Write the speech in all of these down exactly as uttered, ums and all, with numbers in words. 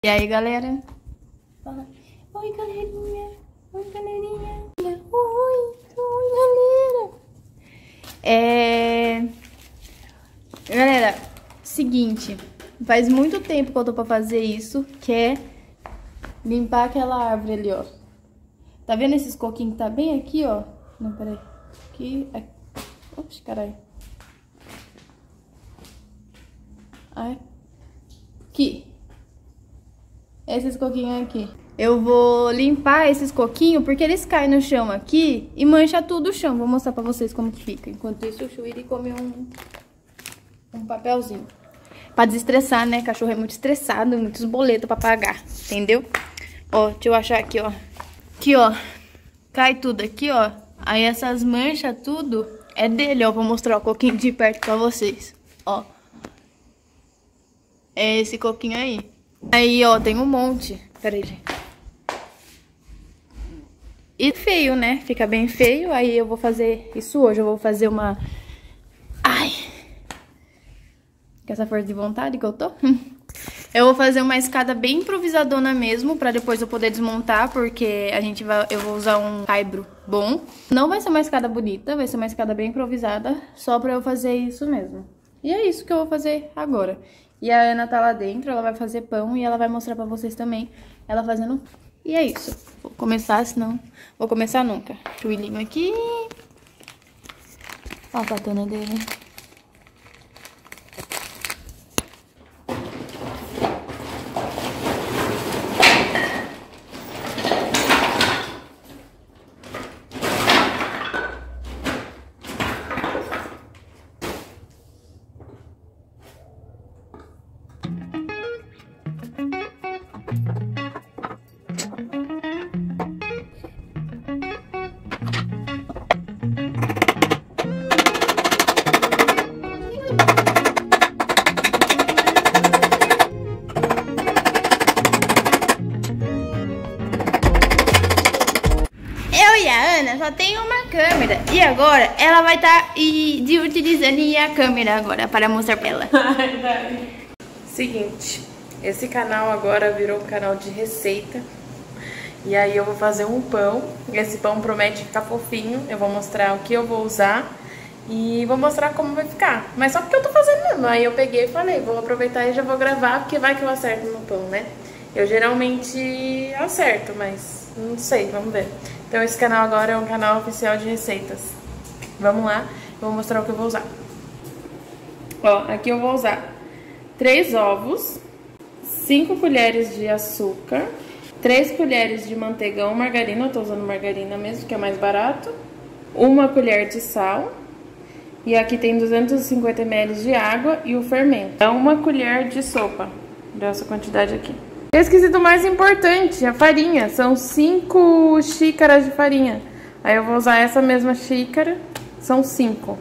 E aí, galera? Fala. Oi, galerinha. Oi, galerinha. Oi, oi, galera. É... Galera, seguinte. Faz muito tempo que eu tô pra fazer isso, que é limpar aquela árvore ali, ó. Tá vendo esses coquinhos que tá bem aqui, ó? Não, peraí. Aqui, aqui. Oxe, caralho. Aqui. Esses coquinhos aqui. Eu vou limpar esses coquinhos porque eles caem no chão aqui e mancha tudo o chão. Vou mostrar pra vocês como que fica. Enquanto isso, o Chuíri come um, um papelzinho. Pra desestressar, né? Cachorro é muito estressado, muitos boletos pra pagar. Entendeu? Ó, deixa eu achar aqui, ó. Aqui, ó. Cai tudo aqui, ó. Aí essas manchas tudo é dele, ó. Vou mostrar o coquinho de perto pra vocês. Ó. É esse coquinho aí. Aí, ó, tem um monte. Pera aí, gente. E feio, né? Fica bem feio. Aí eu vou fazer isso hoje. Eu vou fazer uma... Ai! Com essa força de vontade que eu tô. Eu vou fazer uma escada bem improvisadona mesmo, pra depois eu poder desmontar, porque a gente vai, eu vou usar um caibro bom. Não vai ser uma escada bonita, vai ser uma escada bem improvisada, só pra eu fazer isso mesmo. E é isso que eu vou fazer agora. E a Ana tá lá dentro, ela vai fazer pão e ela vai mostrar pra vocês também ela fazendo. E é isso. Vou começar, senão... Vou começar nunca. Chuilinho aqui. Ó a patana dele. Eu e a Ana só tem uma câmera e agora ela vai estar tá, de utilizando a câmera agora para mostrar pra ela. Seguinte, esse canal agora virou um canal de receita. E aí eu vou fazer um pão. Esse pão promete ficar fofinho. Eu vou mostrar o que eu vou usar e vou mostrar como vai ficar. Mas só porque eu tô fazendo mesmo. Aí eu peguei e falei, vou aproveitar e já vou gravar, porque vai que eu acerto no pão, né? Eu geralmente acerto, mas não sei, vamos ver. Então esse canal agora é um canal oficial de receitas. Vamos lá, eu vou mostrar o que eu vou usar. Ó, aqui eu vou usar três ovos, cinco colheres de açúcar, três colheres de manteiga ou margarina, eu tô usando margarina mesmo, que é mais barato, uma colher de sal, e aqui tem duzentos e cinquenta mililitros de água e o fermento. É uma colher de sopa, dessa quantidade aqui. Eu esqueci do mais importante, a farinha. São cinco xícaras de farinha. Aí eu vou usar essa mesma xícara, são cinco.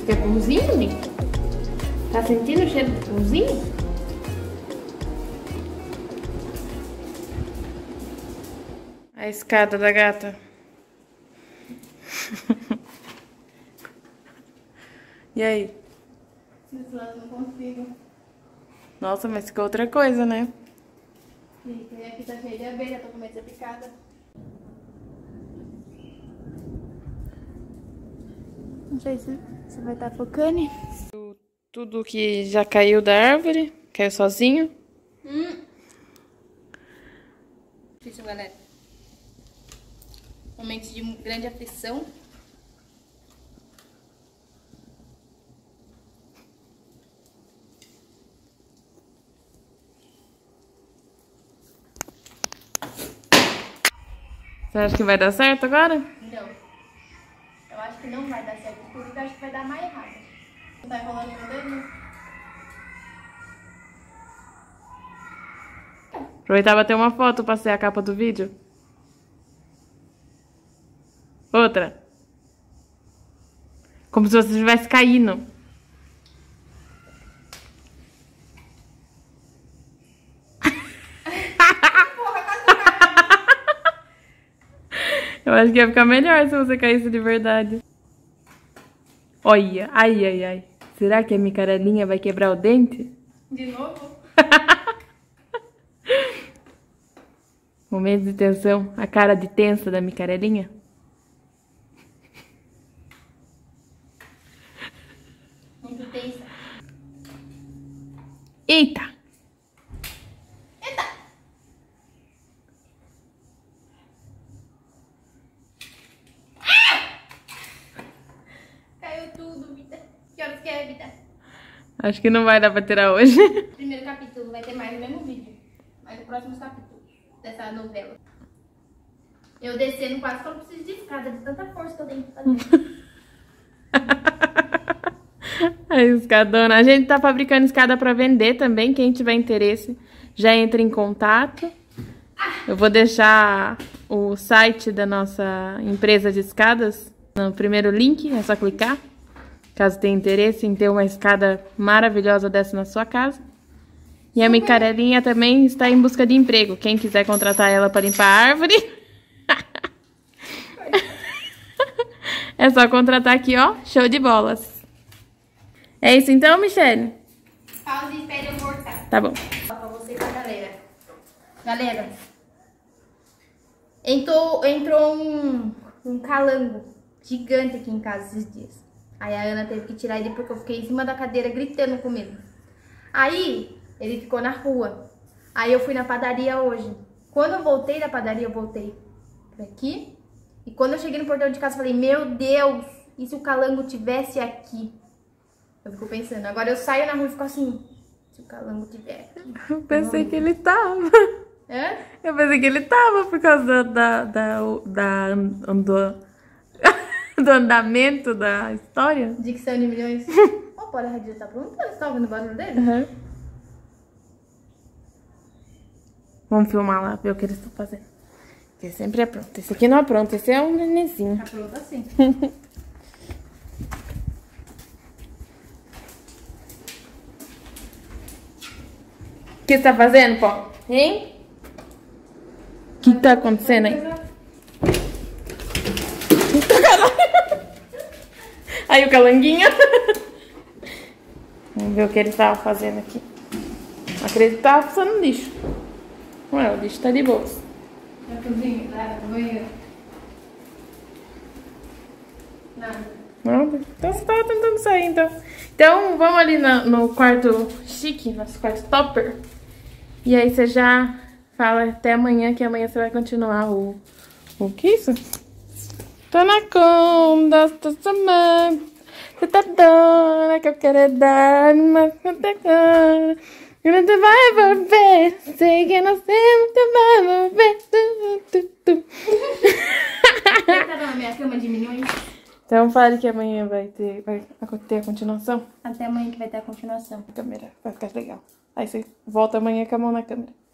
Quer pãozinho, Nick? Tá sentindo o cheiro do pãozinho? A escada da gata. E aí? Desse lado não consigo. Nossa, mas ficou outra coisa, né? E aqui tá cheio de abelha, tô com medo de ser picada. Não sei se você vai estar focando. Tudo que já caiu da árvore, caiu sozinho. Hum. Difícil, galera. Momento de grande aflição. Você acha que vai dar certo agora? Não. Eu acho que não vai dar certo. Inclusive, eu acho que vai dar mais errado. Não tá enrolando meu dedo, né? Aproveitar e bater uma foto pra ser a capa do vídeo. Outra. Como se você estivesse caindo. Eu acho que ia ficar melhor se você caísse de verdade. Olha, ai, ai, ai. Será que a micarelinha vai quebrar o dente? De novo? Momento de tensão. A cara de tensa da micarelinha. Muito tensa. Eita! Eita! Ah! Caiu tudo, vida. Que horas que é, vida? Acho que não vai dar pra tirar hoje. Primeiro capítulo vai ter mais no mesmo vídeo. Mas no próximo capítulo dessa novela. Eu descendo quase que eu não preciso de escada, de tanta força que eu tenho que fazer. A escadona. A gente tá fabricando escada pra vender também. Quem tiver interesse, já entra em contato. Eu vou deixar o site da nossa empresa de escadas no primeiro link. É só clicar. Caso tenha interesse em ter uma escada maravilhosa dessa na sua casa. E a micarelinha também está em busca de emprego. Quem quiser contratar ela para limpar a árvore, é só contratar aqui, ó. Show de bolas. É isso então, Michele? Pausa e espere eu voltar. Tá bom. Pra você e pra galera. Galera, entrou, entrou um, um calango gigante aqui em casa esses dias. Aí a Ana teve que tirar ele porque eu fiquei em cima da cadeira gritando com ele. Aí ele ficou na rua. Aí eu fui na padaria hoje. Quando eu voltei da padaria, eu voltei por aqui. E quando eu cheguei no portão de casa, eu falei, meu Deus, e se o calango tivesse aqui? Eu fico pensando, agora eu saio na rua e fico assim, se o calango tiver aqui. Eu pensei que ele tava. Hã? Eu pensei que ele tava por causa da, da, da, do, do andamento da história. Dicção de milhões. Ó, o Paulo tá pronto? Você tá ouvindo o barulho dele? Uhum. Vamos filmar lá, ver o que eles estão fazendo. Porque sempre é pronto. Esse aqui não é pronto, esse é um nenenzinho. Tá pronto assim. O que você tá fazendo, Pó? Hein? O que tá acontecendo aí? Aí o calanguinho. Vamos ver o que ele tava fazendo aqui. Acredito que tava passando lixo. Ué, o lixo tá de boa. Na cozinha, lá no banheiro. Nada. Nada? Então você tava tentando sair, então. Então, vamos ali no, no quarto chique, nosso quarto topper. E aí você já fala até amanhã, que amanhã você vai continuar o... O que é isso? Tô na conta, tô chamando. Você tá dona que eu quero dar, mas eu te quero. E você vai volver, sei que não sempre vai volver. Tu, tu, tu. Você tá na minha cama de milhões? Então fale que amanhã vai ter, vai ter a continuação. Até amanhã que vai ter a continuação. A câmera vai ficar legal. Aí você volta amanhã com a mão na câmera.